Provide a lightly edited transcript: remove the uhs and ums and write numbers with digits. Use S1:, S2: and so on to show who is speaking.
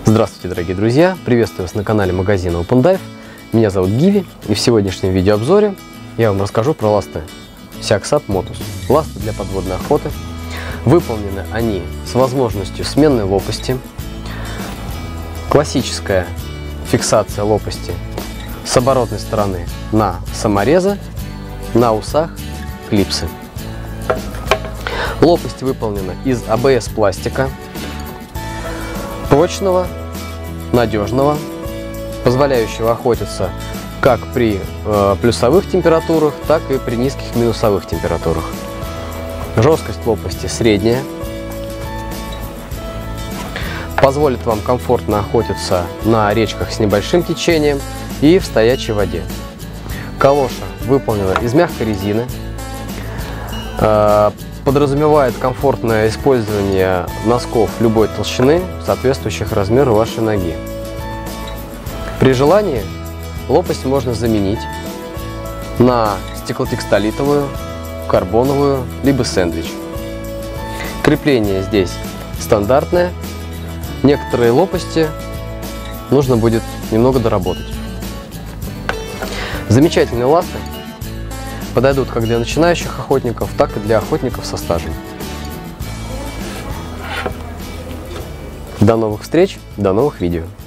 S1: Здравствуйте, дорогие друзья! Приветствую вас на канале магазина Open Dive. Меня зовут Гиви, и в сегодняшнем видеообзоре я вам расскажу про ласты Seaxat Motus. Ласты для подводной охоты. Выполнены они с возможностью сменной лопасти, классическая фиксация лопасти с оборотной стороны на саморезы, на усах клипсы. Лопасть выполнена из АБС пластика, прочного, надежного, позволяющего охотиться как при плюсовых температурах, так и при низких минусовых температурах. Жесткость лопасти средняя, позволит вам комфортно охотиться на речках с небольшим течением и в стоячей воде. Калоша выполнена из мягкой резины, подразумевает комфортное использование носков любой толщины, соответствующих размеру вашей ноги. При желании лопасть можно заменить на стеклотекстолитовую, карбоновую, либо сэндвич. Крепление здесь стандартное. Некоторые лопасти нужно будет немного доработать. Замечательные ласты. Подойдут как для начинающих охотников, так и для охотников со стажем. До новых встреч, до новых видео.